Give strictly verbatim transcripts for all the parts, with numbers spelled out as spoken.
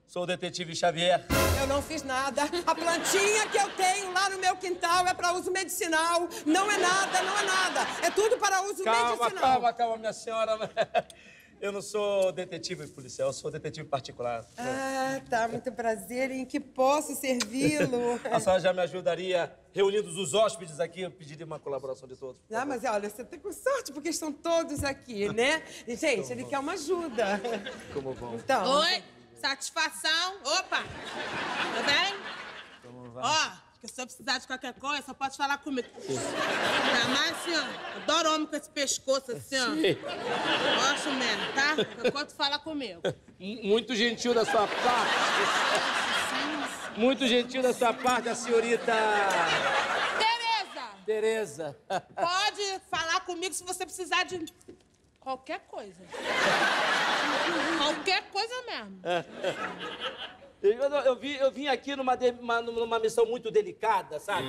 Sou o detetive Xavier. Eu não fiz nada. A plantinha que eu tenho lá no meu quintal é para uso medicinal. Não é nada, não é nada. É tudo para uso calma, medicinal. Calma, calma, calma, minha senhora. Eu não sou detetive policial, eu sou detetive particular. Ah, tá. Muito prazer. Em que posso servi-lo? A senhora já me ajudaria, reunindo os hóspedes aqui, eu pediria uma colaboração de todos. Ah, mas olha, você tá com sorte porque estão todos aqui, né? Gente, Como ele bom. quer uma ajuda. Como bom. Então... Oi, satisfação. Opa, tudo bem? Como vai? Ó, que se eu precisar de qualquer coisa, só pode falar comigo. Ainda mais assim, ó. Adoro homem com esse pescoço assim, ó. Sim. Gosto mesmo, tá? Enquanto fala comigo. Muito gentil da sua parte. Muito gentil da sua parte, a senhorita... Tereza! Tereza. Pode falar comigo se você precisar de qualquer coisa. Qualquer coisa mesmo. Eu, eu, vi, eu vim aqui numa, de, uma, numa missão muito delicada, sabe?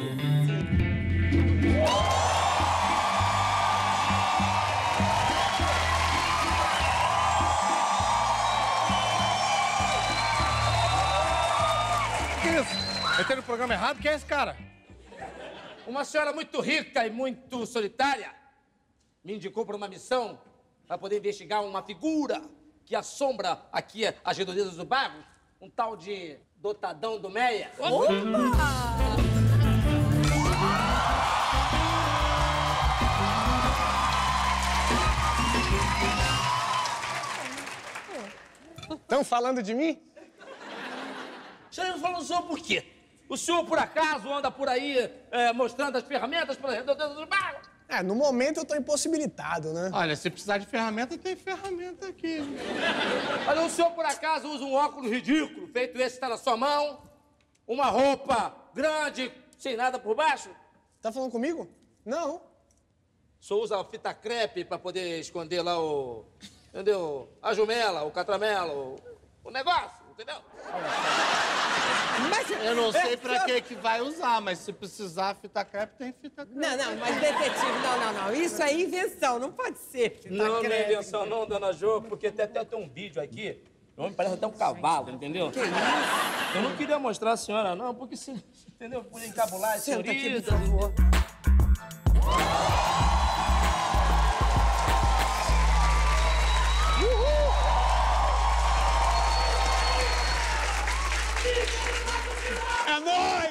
Que isso? Entrei no programa errado? Quem é esse cara? Uma senhora muito rica e muito solitária me indicou para uma missão para poder investigar uma figura que assombra aqui as redondezas do bairro, um tal de Dotadão do Meia. Opa! Estão falando de mim? O senhor não falou só por quê? O senhor, por acaso, anda por aí é, mostrando as ferramentas para as redondezas do bairro? É, no momento eu tô impossibilitado, né? Olha, se precisar de ferramenta, tem ferramenta aqui. Olha, o senhor, por acaso, usa um óculos ridículo, feito esse que está na sua mão, uma roupa grande, sem nada por baixo? Tá falando comigo? Não. O senhor usa fita crepe para poder esconder lá o... Entendeu? A jumela, o catramelo, o, o negócio, entendeu? Mas, Eu não sei pra eu- que que vai usar, mas se precisar fita crepe, tem fita crepe. Não, não, mas detetive, não, não, não. Isso é invenção, não pode ser. fita Não, não é crepe. invenção não, dona Jo, porque tem até tem um vídeo aqui. O homem parece até um cavalo, entendeu? Que isso? Eu não queria mostrar a senhora, não, porque se... Entendeu? Por encabular a Senta aqui, senhorita. por favor. É nóis!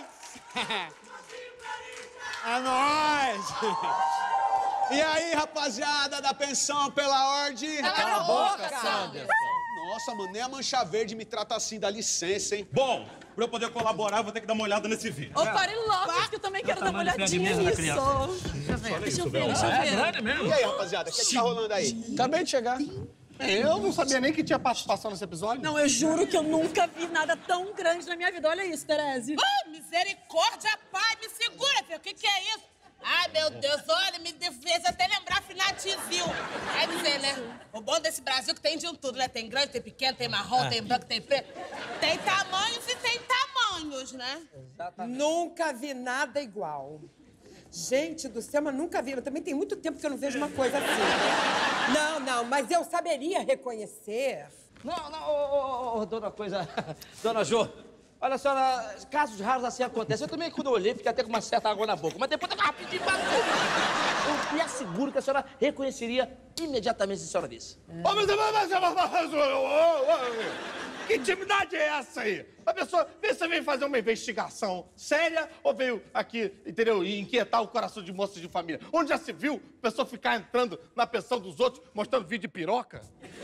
É nóis! E aí, rapaziada da pensão pela ordem? Cala a boca, Sanderson. Nossa, mano, nem a Mancha Verde me trata assim, dá licença, hein? Bom, pra eu poder colaborar, eu vou ter que dar uma olhada nesse vídeo. Ô, pare logo, que eu também quero dar uma olhadinha nisso. Deixa eu ver, deixa eu ver, deixa eu É ver. grande mesmo. E aí, rapaziada, o que, que tá rolando aí? Acabei de chegar. Eu não sabia nem que tinha participação nesse episódio. Não, eu juro que eu nunca vi nada tão grande na minha vida. Olha isso, Tereze. Ai, misericórdia, pai, me segura, filho. O que que é isso? Ai, meu Deus, olha, me fez até lembrar Finatizil. Quer dizer, né? O bom desse Brasil é que tem de um tudo, né? Tem grande, tem pequeno, tem marrom, tem branco, tem preto. Tem tamanhos e tem tamanhos, né? Nunca vi nada igual. Gente do céu, mas nunca vi. Eu também tem muito tempo que eu não vejo uma coisa assim. Né? Não, não, mas eu saberia reconhecer. Não, não, ô, ô, ô, dona coisa... Dona Jo, olha, a senhora, casos raros assim acontecem. Eu também, quando eu olhei, fiquei até com uma certa água na boca. Mas depois eu rapidinho passou. Eu me asseguro que a senhora reconheceria imediatamente se a senhora visse. Ô, mas, mas, mas, mas, ô, ô, ô, que intimidade é essa aí? A pessoa, vê se você veio fazer uma investigação séria ou veio aqui, entendeu, e inquietar o coração de moças de família. Onde já se viu a pessoa ficar entrando na pensão dos outros, mostrando vídeo de piroca?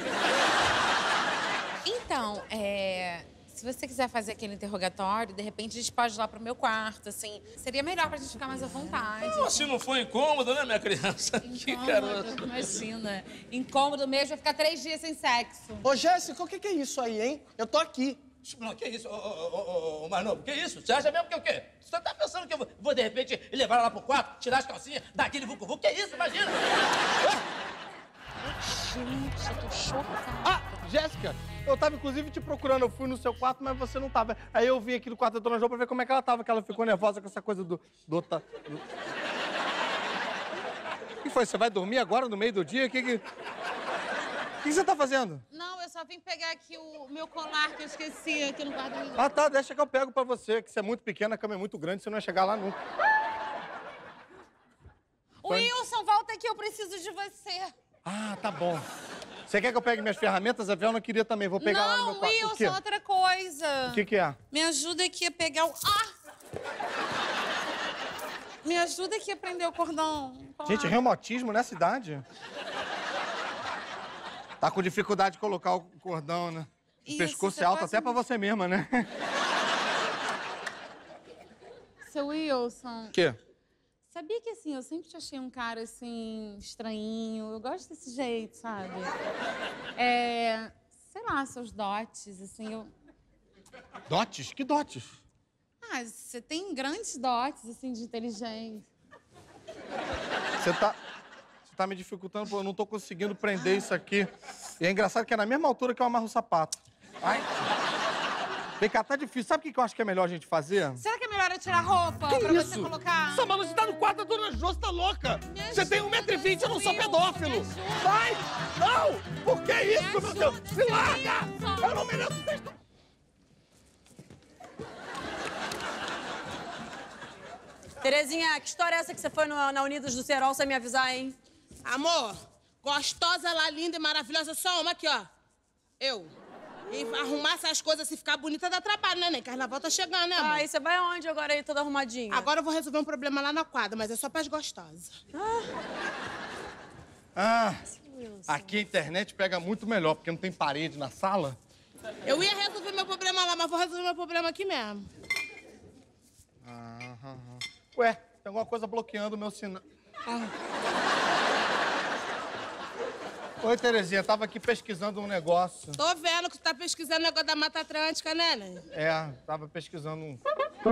Então, é... se você quiser fazer aquele interrogatório, de repente a gente pode ir lá pro meu quarto, assim. Seria melhor pra gente ficar mais à vontade. Não, se não for incômodo, né, minha criança? Que garoto. Incômodo, imagina. Incômodo mesmo é ficar três dias sem sexo. Ô, Jéssica, o que, que é isso aí, hein? Eu tô aqui. Não, que isso, ô, ô, ô, ô, mais novo, que isso? Você acha mesmo que é o quê? Você tá pensando que eu vou, vou, de repente, levar ela lá pro quarto, tirar as calcinhas, dar aquele vucu-vucu? Que isso, imagina? Gente, eu tô chocada. Ah, Jéssica, eu tava inclusive te procurando. Eu fui no seu quarto, mas você não tava. Aí eu vim aqui no quarto da Dona Jo pra ver como é que ela tava, que ela ficou nervosa com essa coisa do... do outra... do... O que foi? Você vai dormir agora no meio do dia? Que que... O que você tá fazendo? Não, eu só vim pegar aqui o meu colar que eu esqueci aqui no guarda-roupa. Ah, tá, deixa que eu pego pra você, que você é muito pequena, a cama é muito grande, você não vai chegar lá nunca. Wilson, volta aqui, eu preciso de você. Ah, tá bom. Você quer que eu pegue minhas ferramentas? A Vel não queria também, vou pegar lá no meu Não, quarto. O quê? Wilson, outra coisa. O que que é? Me ajuda aqui a pegar o... Ah! Me ajuda aqui a prender o cordão. Gente, reumatismo nessa idade? Tá com dificuldade de colocar o cordão, né? O Isso, pescoço você é alto pode até pra você mesma, né? Seu Wilson, O quê? sabia que, assim, eu sempre te achei um cara, assim, estranhinho. Eu gosto desse jeito, sabe? É... Sei lá, seus dotes, assim, eu... Dotes? Que dotes? Ah, você tem grandes dotes, assim, de inteligência. Você tá... Você tá me dificultando, pô, eu não tô conseguindo prender isso aqui. E é engraçado que é na mesma altura que eu amarro o sapato. Ai. Vem cá, tá difícil. Sabe o que eu acho que é melhor a gente fazer? Será que é melhor eu tirar a roupa Que pra isso? você colocar? Essa maluca, você tá no quarto da Dona Jô, você tá louca? Me Você tem um metro e vinte, eu não sou pedófilo. Vai! Não! Por que isso, meu Deus? Me larga! Eu não mereço vocês... Terezinha, que história é essa que você foi no, na Unidos do Serol sem me avisar, hein? Amor, gostosa lá, linda e maravilhosa, só uma aqui, ó. Eu. E arrumar essas coisas, se ficar bonita, dá trabalho, né, nem? Carnaval tá chegando, né, amor? Ah, e você vai aonde agora aí, toda arrumadinha? Agora eu vou resolver um problema lá na quadra, mas é só pras gostosas. Ah, aqui a internet pega muito melhor, porque não tem parede na sala. Eu ia resolver meu problema lá, mas vou resolver meu problema aqui mesmo. Ah, ah, ah. Ué, tem alguma coisa bloqueando o meu sinal. Ah. Oi, Terezinha, tava aqui pesquisando um negócio. Tô vendo que tu tá pesquisando o negócio da Mata Atlântica, né, né? É, tava pesquisando um...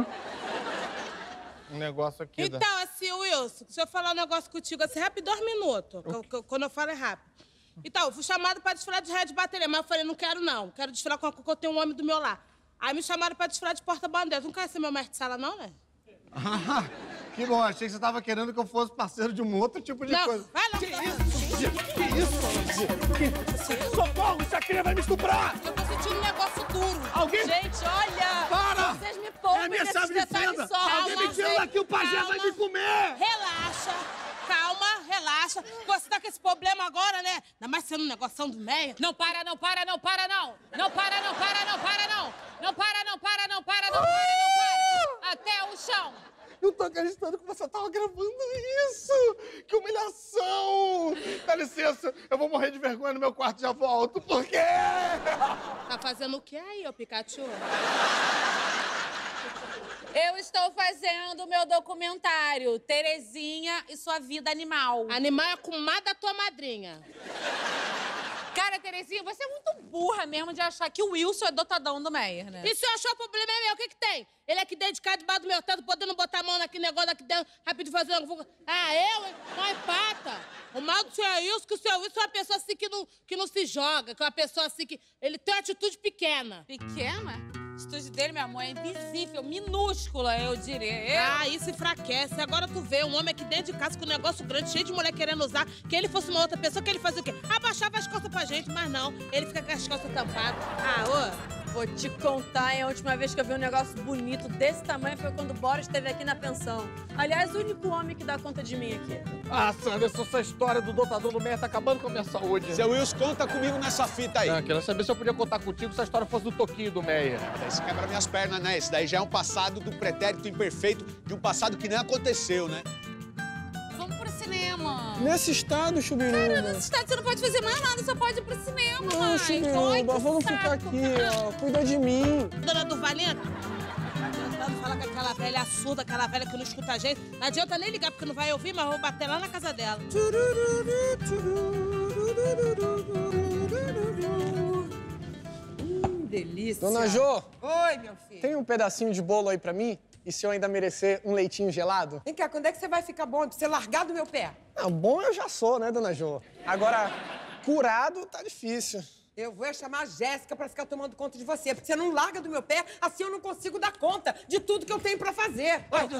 um negócio aqui. Então, da... assim, Wilson, deixa eu falar um negócio contigo, assim, rápido, dois minutos. Que eu- que eu- quando eu falo é rápido. Então, eu fui chamada pra desfilar de rádio de bateria, mas eu falei, não quero não. Quero desfilar com a que eu tenho um homem do meu lado. Aí me chamaram pra desfilar de porta-bandeira. Tu não quer ser meu mestre de sala, não, né? Ah, que bom, achei que você tava querendo que eu fosse parceiro de um outro tipo de Não, coisa. vai lá. Que isso? Que isso? Que... Socorro, essa cria vai me estuprar! Eu tô sentindo um negócio duro. Alguém... Gente, olha! Para! Vocês me É a poupem minha desses chave de detalhes fenda! só. Alguém me tira daqui, o pajé calma. vai me comer! Relaxa, calma, relaxa. Você tá com esse problema agora, né? Ainda mais sendo um negoção do Meia. Não para, não para, não para, não! Não para, não para, não para, não! Não para, não para, não para, não para, não para! Até o chão! Não tô acreditando que você tava gravando isso! Que humilhação! Dá licença, eu vou morrer de vergonha no meu quarto e já volto. Por quê? Tá fazendo o que aí, ô Pikachu? Eu estou fazendo o meu documentário, Terezinha e sua vida animal. Animal é a comadre da tua madrinha. Cara, Terezinha, você é muito burra mesmo de achar que o Wilson é dotadão do Meyer, né? E se eu achar o problema é meu, o que que tem? Ele é aqui dedicado debaixo do meu teto, podendo botar a mão naquele negócio aqui dentro, rapidinho fazer um... Ah, eu, hein? Mãe pata! O mal do senhor Wilson, que o senhor Wilson é uma pessoa assim que não, que não se joga, que é uma pessoa assim que... Ele tem uma atitude pequena. Pequena? A atitude dele, meu amor, é invisível, minúscula, eu diria. Eu... Ah, isso enfraquece. Agora tu vê um homem aqui dentro de casa com um negócio grande, cheio de mulher querendo usar, que ele fosse uma outra pessoa, que ele fazia o quê? Abaixava as costas pra gente, mas não. Ele fica com as costas tampadas. Ah, ô... Vou te contar, hein? A última vez que eu vi um negócio bonito desse tamanho foi quando o Boris esteve aqui na pensão. Aliás, o único homem que dá conta de mim aqui. Ah, Sanderson, essa história do dotador do Meia tá acabando com a minha saúde. Seu Wilson, conta comigo nessa fita aí. Não, queria saber se eu podia contar contigo se a história fosse do Toquinho do Meia. Daí você quebra minhas pernas, né? Esse daí já é um passado do pretérito imperfeito, de um passado que nem aconteceu, né? Vamos pro cinema. Nesse estado, Chubiruba. Cara, nesse estado você não pode fazer mais nada, só pode ir pro cinema, Não, mãe. Ai, Chubiruba, que vamos saco, ficar aqui, cara. ó. Cuida de mim. Dona Durvalina, tentando falar com aquela velha surda, aquela velha que não escuta a gente. Não adianta nem ligar, porque não vai ouvir, mas eu vou bater lá na casa dela. Hum, delícia. Dona Jô, Oi, meu filho. tem um pedacinho de bolo aí pra mim? E se eu ainda merecer um leitinho gelado? Vem cá, quando é que você vai ficar bom pra você largar do meu pé? Não, bom eu já sou, né, Dona Jô? Agora, curado tá difícil. Eu vou chamar a Jéssica pra ficar tomando conta de você, porque você não larga do meu pé, assim eu não consigo dar conta de tudo que eu tenho pra fazer. Ai, dona,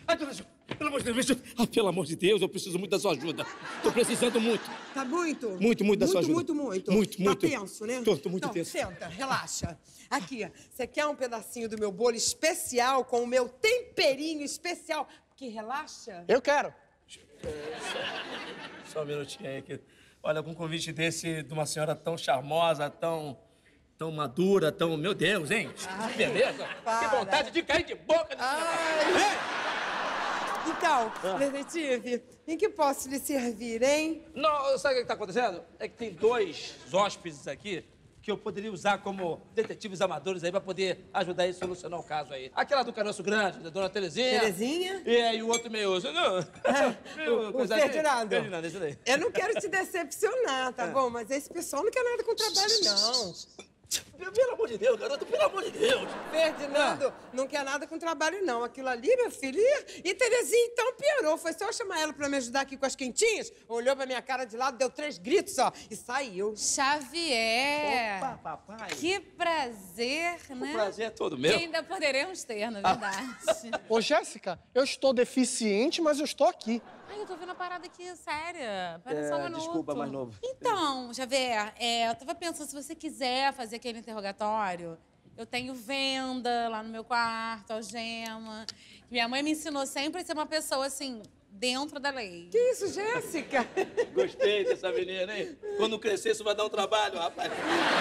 Ai, dona Jo, pelo amor de Deus, deixa eu... Ah, pelo amor de Deus, eu preciso muito da sua ajuda. Tô precisando muito. Tá muito? Muito, muito da sua ajuda. Muito, muito, muito. Muito, muito. Tá tenso, né? Tô, tô muito então, tenso. Senta, relaxa. Aqui, você quer um pedacinho do meu bolo especial com o meu temperinho especial? Que relaxa? Eu quero. Só um minutinho aí. Que... Olha, com um convite desse de uma senhora tão charmosa, tão... tão madura, tão... Meu Deus, hein? Ai, que beleza. para. Que vontade de cair de boca nesse negócio. Então, Ah. detetive, em que posso lhe servir, hein? Não, sabe o que está acontecendo? É que tem dois hóspedes aqui que eu poderia usar como detetives amadores aí pra poder ajudar a solucionar o caso aí. Aquela do caroço grande, da dona Terezinha. Terezinha? E aí o outro meio... Não. O, o Ferdinando. Ferdinando, esse daí. Eu não quero te decepcionar, tá É. bom? Mas esse pessoal não quer nada com trabalho, não. Pelo amor de Deus, garoto, pelo amor de Deus. Ferdinando, não quer nada com trabalho, não. Aquilo ali, meu filho. E, e Terezinha, então, piorou. Foi só eu chamar ela pra me ajudar aqui com as quentinhas. Olhou pra minha cara de lado, deu três gritos, ó, e saiu. Xavier! Opa, papai. Que prazer, né? O prazer é todo Que meu. ainda poderemos ter, na verdade. Ô, Jéssica, eu estou deficiente, mas eu estou aqui. Ai, eu tô vendo a parada aqui, séria. Pera só um É, minuto. desculpa, mais novo. Então, Xavier, é, eu tava pensando, se você quiser fazer aquele interrogatório, eu tenho venda lá no meu quarto, algema. Minha mãe me ensinou sempre a ser uma pessoa, assim, dentro da lei. Que isso, Jéssica? Gostei dessa menina, hein? Quando crescer, isso vai dar um trabalho, rapaz.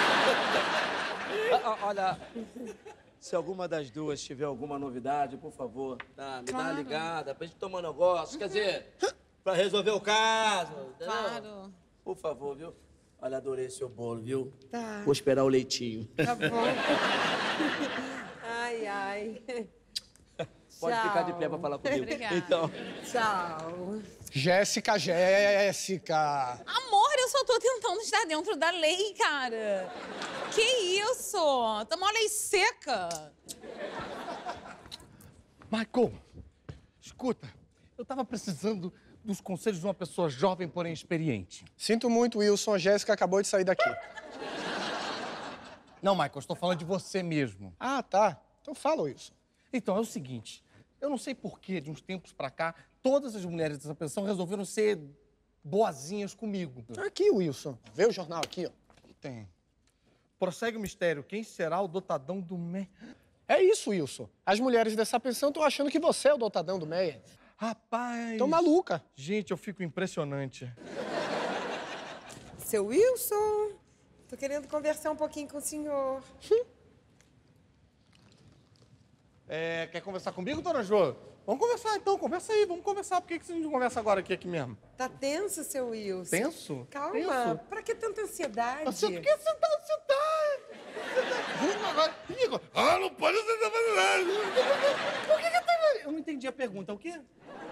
Ah, ah, olha, se alguma das duas tiver alguma novidade, por favor, tá? Me dá uma Claro. ligada pra gente tomar um negócio. Quer dizer, pra resolver o caso. Entendeu? Claro. Por favor, viu? Olha, adorei seu bolo, viu? Tá. Vou esperar o leitinho. Tá bom. Ai, ai. Pode Tchau. ficar de pé pra falar comigo. Obrigada. Então. Tchau. Jéssica, Jéssica. Amor, eu só tô tentando estar dentro da lei, cara. Que isso? Tá uma lei seca. Michael, escuta, eu tava precisando dos conselhos de uma pessoa jovem, porém experiente. Sinto muito, Wilson. A Jéssica acabou de sair daqui. Não, Michael, eu estou falando de você mesmo. Ah, tá. Então fala, Wilson. Então, é o seguinte, eu não sei porquê, de uns tempos pra cá, todas as mulheres dessa pensão resolveram ser boazinhas comigo. Aqui, Wilson. Vê o jornal aqui, ó. Tem. Prossegue o mistério. Quem será o dotadão do Meia? É isso, Wilson. As mulheres dessa pensão estão achando que você é o dotadão do Meia. Rapaz... Estão maluca. Gente, eu fico impressionante. Seu Wilson, tô querendo conversar um pouquinho com o senhor. É, quer conversar comigo, dona Jô? Vamos conversar, então. Conversa aí, vamos conversar. Por que que você não conversa agora aqui, aqui mesmo? Tá tenso, seu Wilson? Tenso? Calma. Tenso? Pra que tanta ansiedade? Você, por que você tá... Você tá... Você tá... Agora, Igor, ah, não pode você tá fazendo nada. Por que que tá... Eu não entendi a pergunta. O quê?